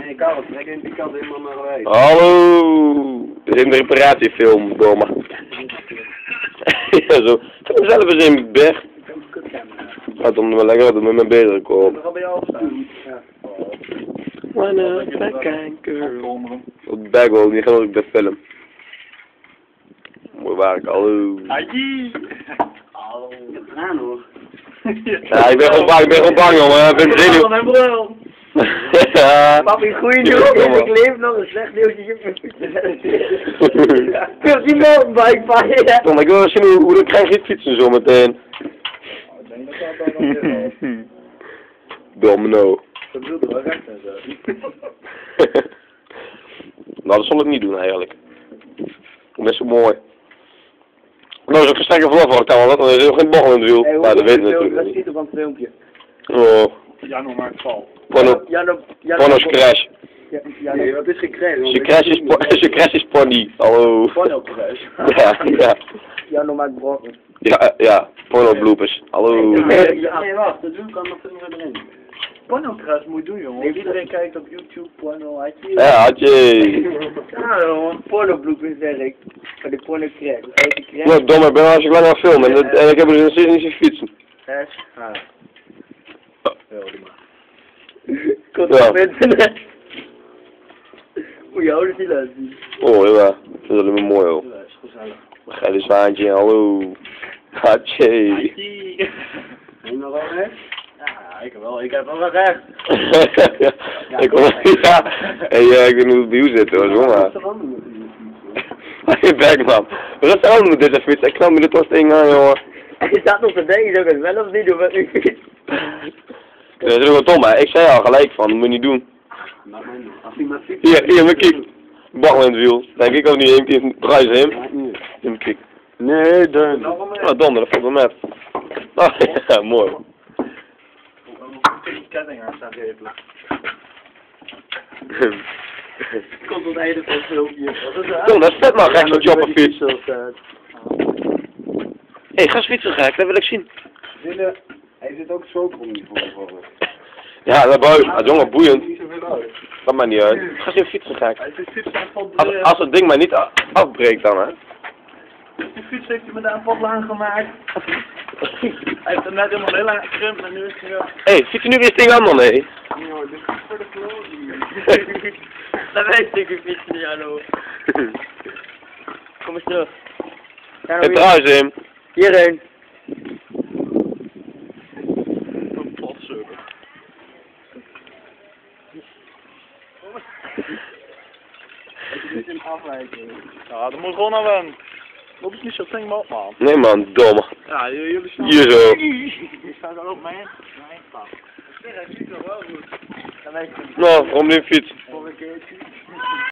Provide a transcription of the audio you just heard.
je kabel, trek in die kant helemaal naar beneden. Hallo! Dit is een reparatiefilm, domme. Ja, zo. Zet mezelf eens in bed. Gaat dan wel lekker doen met mijn betere kop. Dat gaat bij jou opstaan. Ja. Wanna backhand girl. Op de bag ook, niet gewoon op de film. Mooi werk, hallo. Aji! Hallo. Ik heb tranen hoor. Ja, ik ben gewoon bang, jongen. Ik ben zenuw. Ja. Papi, goeie nieuws. Ik leef nog een slecht nieuwtje. Ik wil die mountainbike van je. Tom, ik wil eens zien hoe ik krijg je fietsen zo meteen. Ik denk dat dat nog weer Domino. Dat bedoelde wel recht en zo. Nou, dat zal ik niet doen eigenlijk. Dat is zo mooi. Nou, is ook versterker vanaf dan wel, dan is er ook geen bocht in het wiel. Hey, Ja, dat weet ik natuurlijk. Dat ziet er van het filmpje. Oh. Jano maakt val. Porno's crash. Nee, wat is gekregen? Ze crash is pony. Hallo. Porno crash. Ja. Jano maakt brokken. Ja. Porno bloopers. Hallo. Nee, wacht, dat doen kan nog veel erin. Porno crash moet doen, jongen. Nee, iedereen kijkt op YouTube, porno, Ja, hadje. Ja, jongen. Porno bloepers zeg ik. Van de porno crash. Nou, domme, ik ben hartstikke lang aan het filmen en ik heb er dus niet zien fietsen. Crash. Ah. Ja, doe maar. Komt op internet. Moet je ouders die laten zien. Oh, ja. Dat is alleen maar mooi, hoor. Ja, is gezellig. Geile zwaantje, hallo. Hatje. Heb je nog wel recht? Ja, ik wel. Ik heb wel wel recht. Ik kom, ja. Hey, ik weet niet hoe het bij u zit, hoor. Zo maar. Je bek, man. Wat is er aan met deze fiets? Ik knap me de tosting aan, jongen. Je staat nog te denken, zou ik het wel of niet doen met uw fiets? Dat is ook wel dom, hè. Ik zei al gelijk van, dat moet je niet doen. Als hij maar fietst. Hier, maar kijk. Bal in het wiel. Denk ik ook niet, één keer draai ze hem. Ja, maar kijk. Nee, dan. Nou, donder, dat valt wel met. Oh, ja, mooi. Die ketting aan staan geven. Komt tot het einde van het filmpje. Tom, dat is vet, man. Rechts op je op een fiets. Hé, ga eens fietsen, gek. Dat wil ik zien. Hij zit ook zo om die voor. Ja, dat buiten. Ah, jongen, boeiend. Niet zoveel uit. Dat maakt niet uit. Ga eens even fietsen, gek. Hij zit fiets aan van Als het ding maar niet afbreekt dan, hè. Die fiets heeft hij met een potlaan gemaakt. Hij heeft hem net helemaal heel lang gekrimpt en nu is hij weer... Hé, fiets je nu weer het ding aan, man, hé? Nee hoor, dit is voor de kloot. Dat weet ik, uw fiets niet, hallo. Kom eens terug. Het druis in. Hierheen. Een potsukker. Ik zit in afwijking. Ja, dat moet gewoon naar wen. Dat is niet zo ding op, man. Nee, man, domme. Ja, jullie staan... Hier zo. Je staat er ook mee. Nee, stap. Hij ziet er wel goed. Dat weet ik niet. Nou, om die fiets. Voor een keertje.